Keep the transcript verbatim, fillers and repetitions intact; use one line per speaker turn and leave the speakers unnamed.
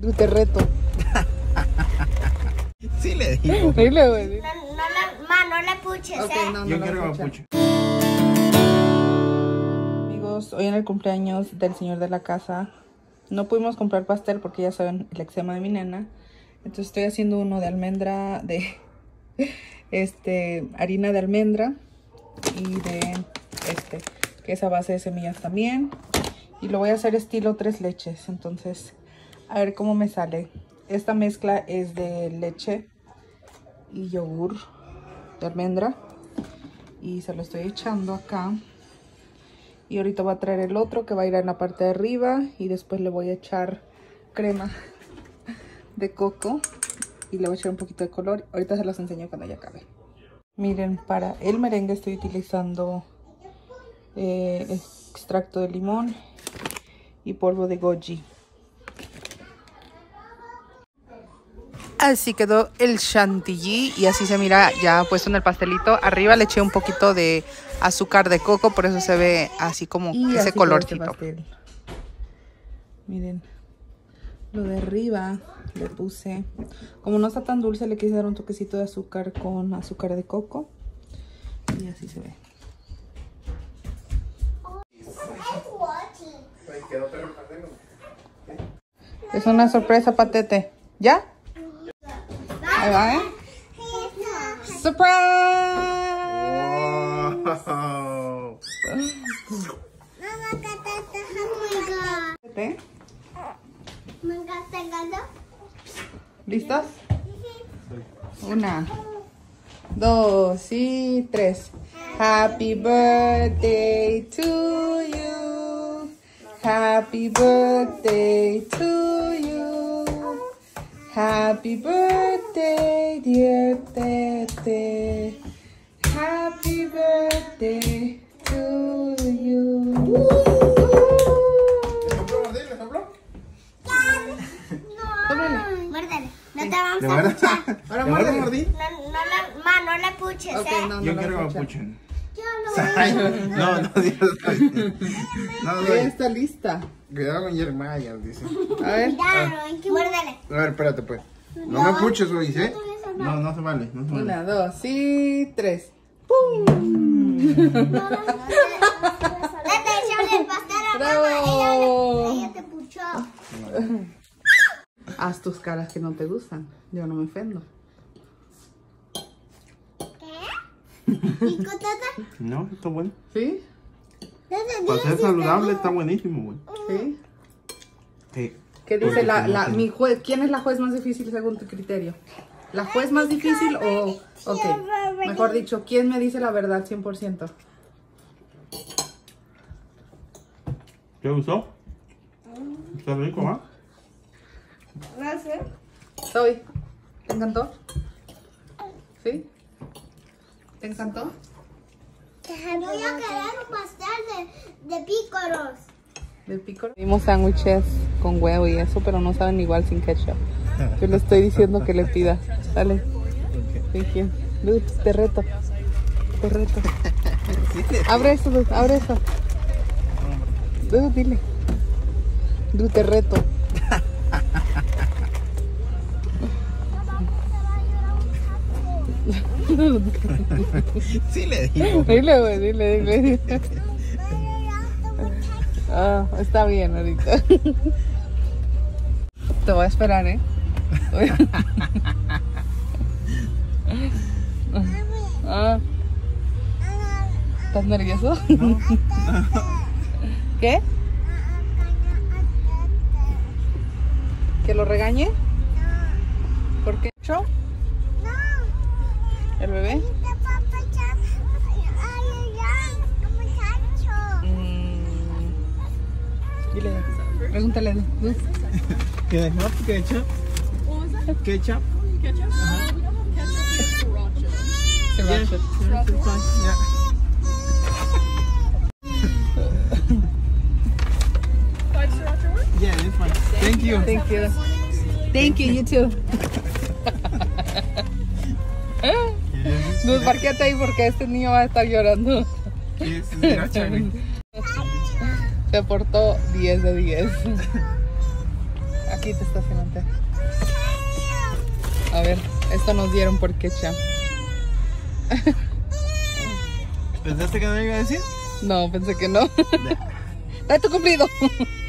Te reto.
Sí le digo.
Dile, güey.
No, no, le, ma, no le puches,
Ok,
¿eh?
no,
Yo
no
quiero
lo
que me
escucha.
puche.
Amigos, hoy en el cumpleaños del señor de la casa no pudimos comprar pastel porque ya saben el eczema de mi nena. Entonces estoy haciendo uno de almendra, de este harina de almendra y de este, que es a base de semillas también. Y lo voy a hacer estilo tres leches. Entonces, a ver cómo me sale. Esta mezcla es de leche y yogur de almendra. Y se lo estoy echando acá. Y ahorita voy a traer el otro que va a ir en la parte de arriba. Y después le voy a echar crema de coco. Y le voy a echar un poquito de color. Ahorita se los enseño cuando ya acabe. Miren, para el merengue estoy utilizando eh, extracto de limón y polvo de goji. Así quedó el chantilly y así se mira ya puesto en el pastelito. Arriba le eché un poquito de azúcar de coco, por eso se ve así como y ese colorcito. Este Miren, lo de arriba le puse, como no está tan dulce, le quise dar un toquecito de azúcar con azúcar de coco y así se ve. Es una sorpresa, Patete. ¿Ya? Ahí va, ¿eh? ¡Surprise!
Wow.
¿Listos? Una, dos y tres. Happy birthday to you. Happy birthday to you. Happy birthday, dear Tete. Happy birthday to you.
¿Le sopló?
Muérdale. No te vamos a puchar.
Ahora
¿Le
muerde.
mordí?
No, no, le, ma, no le puches,
Ok,
¿eh?
no, no
Yo
lo
quiero que me
escucha.
puchen.
Yo lo
Ay, no, no, Dios. No,
Ya
no.
está lista.
Cuidado con Jeremiah, dice.
A ver.
Muérdale.
A ver, espérate pues. No me puches, lo dice. No, no se vale, no se vale.
Una, dos y tres. ¡Pum!
Vete, échale el pastel a
¡Bravo!
mamá. Ella, ella te puchó.
Haz tus caras que no te gustan. Yo no me ofendo.
¿Qué? ¿Y con tata?
No, está bueno.
¿Sí?
Para ser saludable está buenísimo, güey.
¿Sí?
Sí.
¿Qué dice
Porque
la,
no
la,
tiene-
mi juez? ¿Quién es la juez más difícil según tu criterio? ¿La juez más difícil o...? Ok, mejor dicho, ¿quién me dice la verdad cien por ciento?
¿Te gustó? Está rico, ¿ah?
No sé.
Soy. ¿Te encantó? ¿Sí? ¿Te encantó?
Voy a querer un pastel de, de pícoros.
¿Del pícoro? Vimos sándwiches con huevo y eso, pero no saben igual sin ketchup. Yo le estoy diciendo que le pida. Dale. Thank you. Dude, te reto. Te reto. Abre eso, dude. Abre eso. Dude, dile. Dude, te reto.
Sí le digo.
Dile, güey, dile, dile. Ah, está bien ahorita. Te voy a esperar, ¿eh? Ah. ¿Estás nervioso?
No.
¿Qué? ¿Que lo regañe? ¿Por qué? ¿Yo? ¿El bebé? Mm. Dile, pregúntale. ¿No?
¿Ketchup? ¿Ketchup? ¿Ketchup?
Sriracha.
Yeah. Yeah, it's fine. Thank you.
Thank you. Thank you, you too. Pues parquéate ahí porque este niño va a estar llorando.
Yes, sriracha, güey.
Se portó diez de diez. Aquí te estacionaste. A ver, esto nos dieron por ketchup.
¿Pensaste que no iba a decir?
No, pensé que no. Dale tu cumplido.